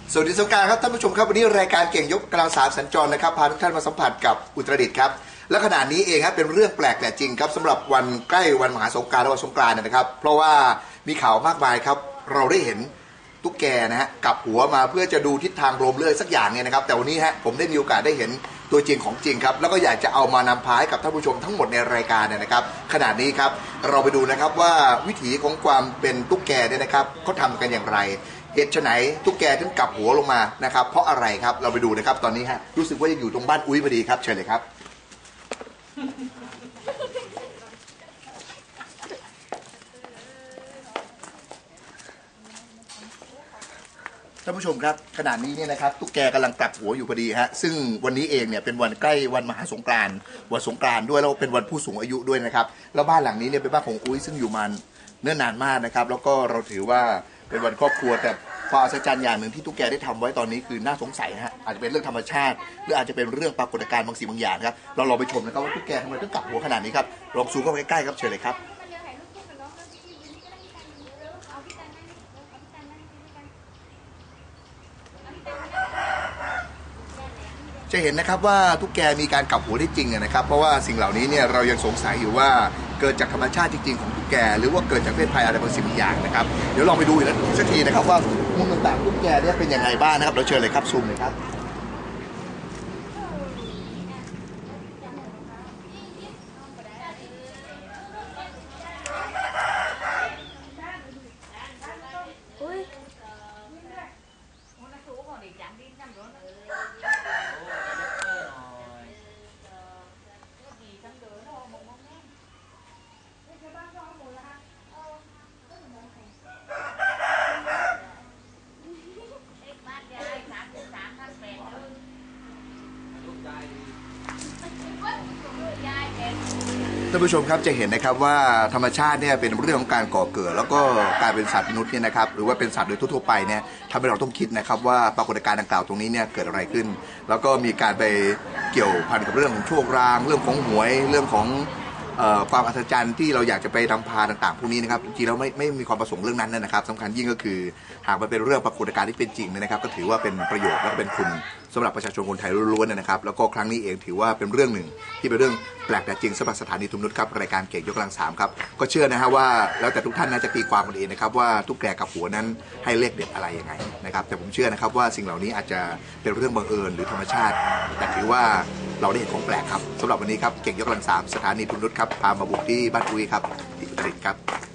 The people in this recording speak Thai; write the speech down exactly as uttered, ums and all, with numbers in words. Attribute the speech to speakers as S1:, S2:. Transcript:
S1: สวัสดีสงกรานต์ครับท่านผู้ชมครับวันนี้รายการเก่งยกกำลังสามสัญจรนะครับพาทุกท่านมาสัมผัสกับอุตรดิตถ์ครับและขณะนี้เองครับเป็นเรื่องแปลกแต่จริงครับสำหรับวันใกล้วันมหาสงกรานต์และวันสงกรานต์นะครับเพราะว่ามีข่าวมากมายครับเราได้เห็นตุ๊กแกนะฮะกลับหัวมาเพื่อจะดูทิศทางลมเลื่อยสักอย่างเนี่ยนะครับแต่วันนี้ฮะผมได้มีโอกาสได้เห็นตัวจริงของจริงครับแล้วก็อยากจะเอามานำพาให้กับท่านผู้ชมทั้งหมดในรายการเนี่ยนะครับขณะนี้ครับเราไปดูนะครับว่าวิถีของความเป็นตุ๊กแกเนี่ยนะครับเขาทำกันอย่างไรเหตุไฉนตุ๊กแกถึงกลับหัวลงมานะครับเพราะอะไรครับเราไปดูนะครับตอนนี้ฮะรู้สึกว่าจะอยู่ตรงบ้านอุ้ยพอดีครับเชิญเลยครับท่านผู้ชมครับขณะนี้เนี่ยนะครับตุ๊กแกกำลังกลับหัวอยู่พอดีฮะซึ่งวันนี้เองเนี่ยเป็นวันใกล้วันมหาสงกรานต์วันสงกรานต์ด้วยแล้วเป็นวันผู้สูงอายุด้วยนะครับแล้วบ้านหลังนี้เนี่ยเป็นบ้านของอุ้ยซึ่งอยู่มาเนิ่นนานมากนะครับแล้วก็เราถือว่าเป็นวันครอบครัวแต่ความอัศจรรย์อย่างหนึ่งที่ตุ๊กแกได้ทำไว้ตอนนี้คือน่าสงสัยฮะอาจจะเป็นเรื่องธรรมชาติหรืออาจจะเป็นเรื่องปรากฏการณ์บางสิ่งบางอย่างครับเราลองไปชมนะครับว่าตุ๊กแกทำไมต้องกลับหัวขนาดนี้ครับลองซูมเข้าไปใกล้ๆครับเชิญเลยครับจะเห็นนะครับว่าตุ๊กแกมีการกลับหัวได้จริงนะครับเพราะว่าสิ่งเหล่านี้เนี่ยเรายังสงสัยอยู่ว่าเกิดจากธรรมชาติจริงๆของตุ๊กแกหรือว่าเกิดจากเพศภัยอะไรบางสิ่งบางอย่างนะครับเดี๋ยวลองไปดูอีกสักทีนะครับว่ามุมต่างๆตุ๊กแกเนี่ยเป็นยังไงบ้างนะครับเราเชิญเลยครับซูมเลยครับท่านผู้ชมครับจะเห็นนะครับว่าธรรมชาติเนี่ยเป็นเรื่องของการก่อเกิดแล้วก็การเป็นสัตว์มนุษย์เนี่ยนะครับหรือว่าเป็นสัตว์โดยทั่วๆไปเนี่ยทำให้เราต้องคิดนะครับว่าปรากฏการณ์ดังกล่าวตรงนี้เนี่ยเกิดอะไรขึ้นแล้วก็มีการไปเกี่ยวพันกับเรื่องของโชครางเรื่องของหวยเรื่องของความอัศจรรย์ที่เราอยากจะไปนำพาต่างๆพวกนี้นะครับจริงๆแล้วไม่ไม่มีความประสงค์เรื่องนั้นนะครับสำคัญยิ่งก็คือหากมันเป็นเรื่องปรากฏการณ์ที่เป็นจริงนะครับก็ถือว่าเป็นประโยชน์และเป็นคุณสำหรับประชาชนคนไทยล้วนๆนะครับแล้วก็ครั้งนี้เองถือว่าเป็นเรื่องหนึ่งที่เป็นเรื่องแปลกแต่จริงสำหรับสถานีทุมนุชครับรายการเก่งยกกำลังสามครับก็เชื่อนะฮะว่าแล้วแต่ทุกท่านน่าจะตีความกันเองนะครับว่าตุ๊กแกกับหัวนั้นให้เลขเด็ดอะไรยังไงนะครับแต่ผมเชื่อนะครับว่าสิ่งเหล่านี้อาจจะเป็นเรื่องบังเอิญหรือธรรมชาติแต่ถือว่าเราได้เห็นของแปลกครับสำหรับวันนี้ครับเก่งยกกำลังสามสถานีทุมนุชครับพามาบุกที่บ้านอุ้ยครับที่อุตรดิตถ์ครับ